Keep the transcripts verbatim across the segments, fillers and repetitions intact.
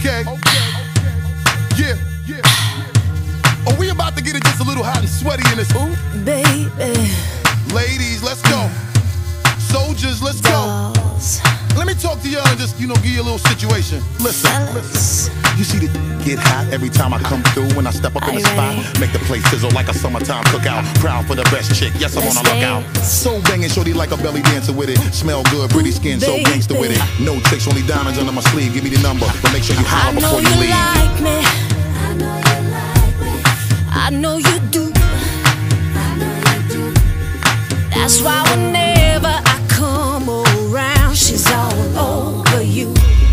Okay. Yeah. Yeah. Are we about to get it just a little hot and sweaty in this? Ooh, baby. Ladies, let's go. Soldiers, let's go. Let me talk to y'all and just, you know, give you a little situation. Listen, listen. You see the get hot every time I come through. When I step up in the spot, make the place sizzle like a summertime cookout. Proud for the best chick, yes, I'm on a lookout. So banging, shorty like a belly dancer with it. Smell good, pretty skin, so gangster with it. No tricks, only diamonds under my sleeve. Give me the number, but make sure you holler before you leave. I know you like me. I know you like me. I know you do. I know you do. That's why whenever I come around, she's all over you.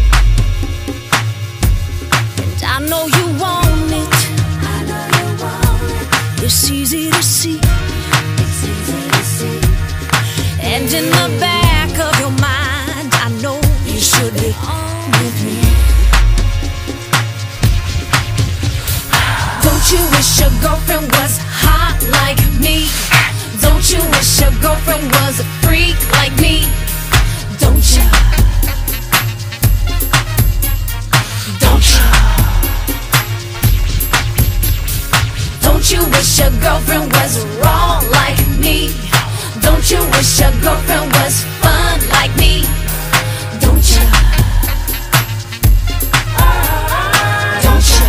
And I know you want it. I know you want it. It's easy to see. It's easy to see. And in the back of your mind, I know you should be on with me. Don't you wish your girlfriend was hot like me? Don't you wish your girlfriend was a freak like me? Don't you? Don't you? Don't you wish your girlfriend was raw like me? Don't you wish your girlfriend was fun like me? Don't you? Don't you?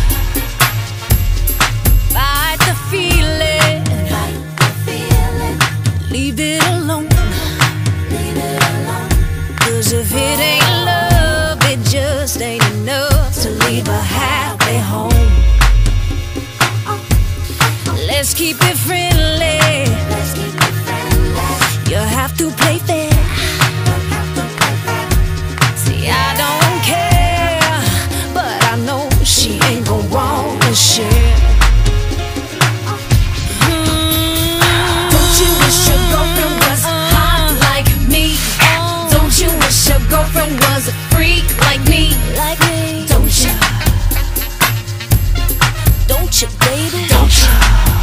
Fight the feeling. Fight the feeling. Leave it alone. Leave it alone. 'Cause if it ain't love, it just ain't enough to leave a happy home. Let's keep it friendly. Let's keep it friendly. You have to play fair. See, I don't care, but I know she ain't gon' wanna share. Mm. Don't you wish your girlfriend was hot like me? Don't you wish your girlfriend was a freak like me? Like me. Don't you? Don't you, baby? Don't you?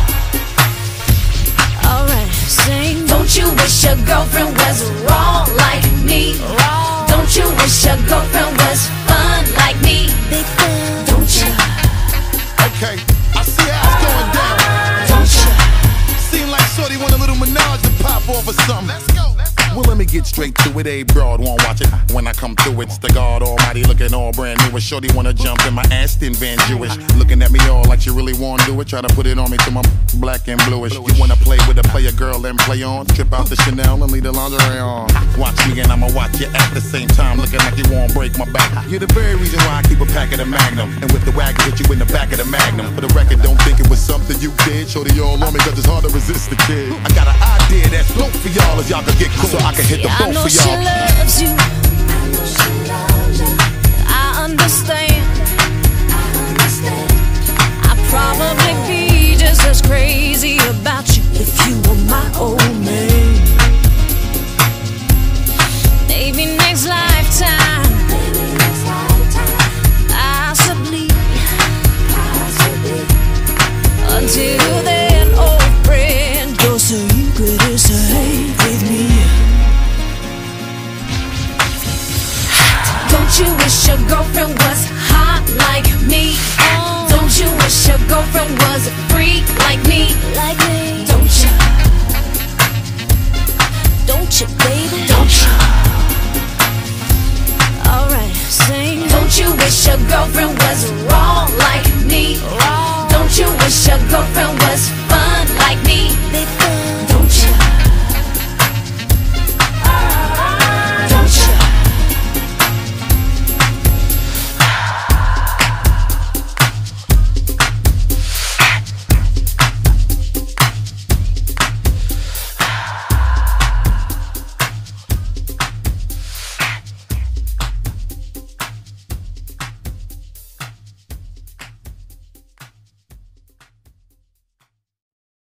Alright, sing. Don't you wish your girlfriend was raw like me? Raw. Don't you wish your girlfriend was fun like me? Big fan. Don't you? Okay, I see how it's going down. Don't you? Seem like shorty want a little menage to pop off or something. Let's go. Well, let me get straight to it. A broad won't watch it. When I come through, it's the God Almighty looking all brand new. A shorty wanna jump in my Aston Van Jewish, looking at me all like she really wanna do it. Try to put it on me till my black and bluish. You wanna play with a player girl and play on? Trip out the Chanel and leave the lingerie on. Watch me and I'ma watch you at the same time, looking like you won't break my back. You're the very reason why I keep a pack of the Magnum, and with the wagon hit you in the back of the Magnum. For the record, don't think it was something you did. Shorty all on me 'cause it's hard to resist the kid. I got an idea that's dope for y'all as y'all can get cool, so I can hit the phone for y'all. I know she loves you. I know she loves you. I understand. I understand. I'd probably be just as crazy about you if you were my old man. Maybe next lifetime. Maybe next lifetime. Possibly. Possibly. Until then, old friend, your secret is safe with me. Don't you wish your girlfriend was hot like me? Don't you wish your girlfriend was a freak like me? Like me. Don't you? Don't you, baby? Don't you? Alright, sing. Don't you wish your girlfriend